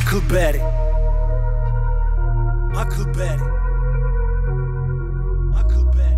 Huckleberry. Huckleberry. Huckleberry.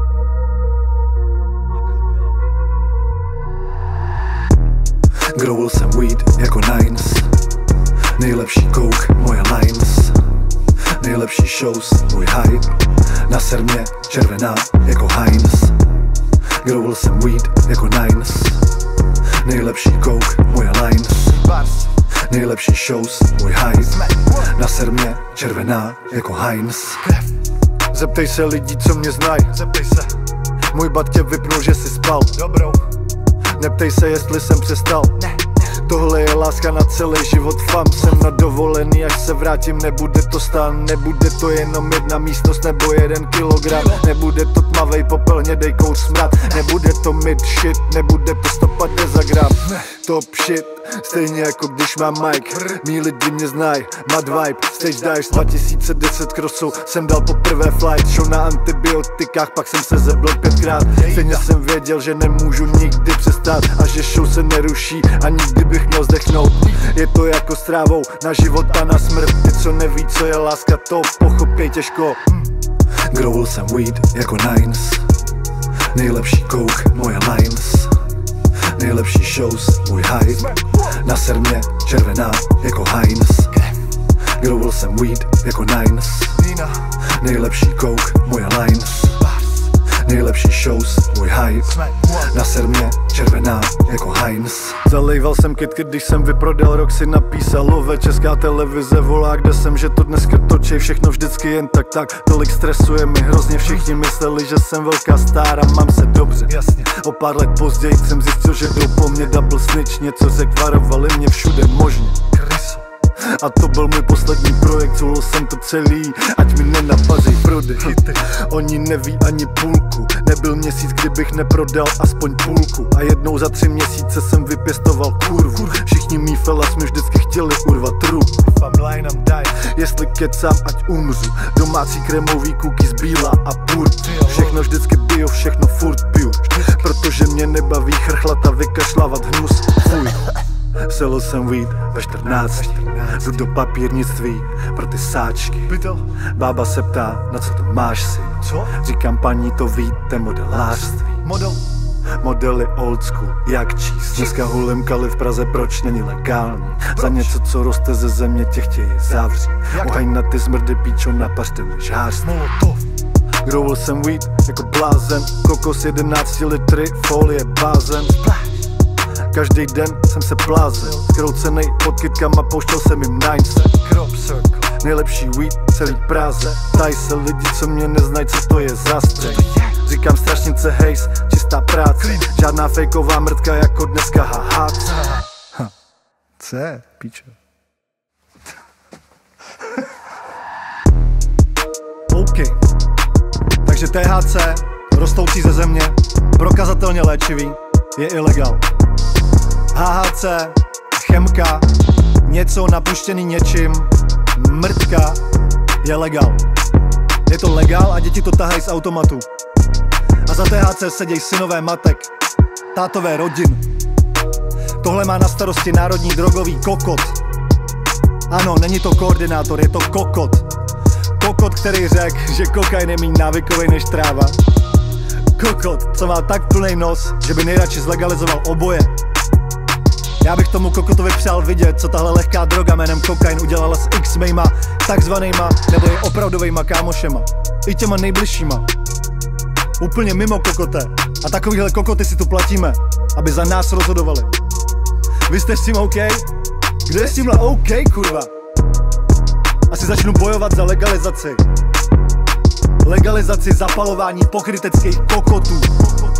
Growil jsem weed jako Nines. Nejlepší coke, moje lines. Nejlepší shows, můj hype. Na sermě červená jako Heinz. Growil jsem weed jako Nines. Nejlepší coke, moje lines. Nejlepší shows, můj hype. Na sermě červená jako Heinz. Zeptej se lidí, co mě znají. Zeptej se. Můj bat tě vypnul, že jsi spal. Dobrou. Neptej se, jestli jsem přestal. Tohle je láska na celý život, fam. Jsem na dovolený, až se vrátím, nebude to stán. Nebude to jenom jedna místnost nebo 1 kilogram. Nebude to tmavej popel, hnědej kouř smrad. Nebude to mid shit, nebude to 150 gram. Top shit, stejně jako když mám mic. Mí lidi mě znají, mad vibe. Stage dives 2010 crossou jsem dal poprvé flight. Show na antibiotikách, pak jsem se zeblil 5krát. Stejně jsem věděl, že nemůžu nikdy přestát a že show se neruší a nikdy bych měl zdechnout. Je to jako s trávou, na život a na smrt. Ty, co neví, co je láska, to pochopí těžko. Growil jsem weed jako Nines. Nejlepší coke, moje lines. Nejlepší shows, můj hype. Na sermě červená jako Heinz. Growil jsem weed jako Nines. Nejlepší coke, moje lines. Nejlepší shows, můj hype. Na sermě červená jako Heinz. Zalejval jsem kytky, když jsem vyprodal Roxy, napísalo ve Česká televize volá, kde jsem, že to dneska točí. Všechno vždycky jen tak, tolik stresuje mi hrozně. Všichni mysleli, že jsem velká star a mám se dobře. Jasně. O pár let později jsem zjistil, že jdou po mně double snitch. Něco řekl, varovali mě všude možně. A to byl můj poslední projekt, culil jsem to celý, ať mi nenapazej prodej. Oni neví ani půlku, nebyl měsíc, kdybych neprodal aspoň půlku. A jednou za 3 měsíce jsem vypěstoval kurvu. Všichni mý fellas mi vždycky chtěli urvat ruku. Jestli kecám, ať umřu. Domácí kremový cookies, bílá a purt. Všechno vždycky bio, všechno furt piju. Protože mě nebaví chrchlat a vykašlávat hnus. Fuj. Selil jsem weed ve 14. Jdu do papírnictví pro ty sáčky. Bába se ptá, na co to máš si. Říkám, paní, to víte, modelářství. Modely old school, jak číst. Dneska hulím Kali v Praze, proč není legální? Za něco, co roste ze země, tě chtějí zavřít. Oheň na ty smrdy, píčo, napařte mi žářství. Growil jsem weed jako blázen. Kokos 11 litry, folie, bázen. Každý den jsem se blázel, zkroucenej pod kytkama, pouštěl jsem jim Nines. Nejlepší weed celý Praze. Ptají se lidi, co mě neznají, co to je za střed. Říkám strašnice hejs, čistá práce. Žádná fejková mrtka jako dneska, haha. C, píčo. OK. Takže THC, rostoucí ze země, prokazatelně léčivý, je ilegál. HHC, chemka, něco napuštěný něčím, mrtka, je legál. Je to legál a děti to tahají z automatu. A za THC sedějí synové matek, tátové rodin. Tohle má na starosti národní drogový kokot. Ano, není to koordinátor, je to kokot. Kokot, který řekl, že kokain je méně návykový než tráva. Kokot, co má tak plný nos, že by nejradši zlegalizoval oboje. Já bych tomu kokotovi přál vidět, co tahle lehká droga jménem kokain udělala s x mejma takzvanýma nebo je opravdovejma kámošema. I těma nejbližšíma. Úplně mimo kokote. A takovýhle kokoty si tu platíme, aby za nás rozhodovali. Vy jste s tím OK? Kdo je s tímhle OK, kurva? Asi začnu bojovat za legalizaci. Legalizaci zapalování pokryteckých kokotů.